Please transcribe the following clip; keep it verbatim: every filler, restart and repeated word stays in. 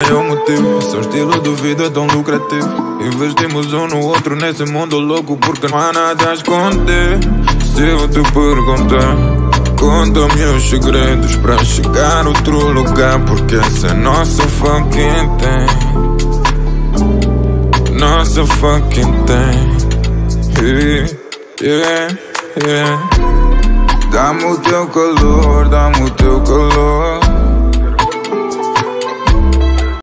nenhum motivo. Seu estilo de vida é tão lucrativo. Investimos um no outro nesse mundo louco, porque não há nada a esconder. Se eu te perguntar, conta-me os segredos pra chegar a outro lugar, porque essa é nossa fucking thing. Nossa fucking thing. Yeah, yeah, yeah. Dá-me o teu calor, dá-me o teu calor.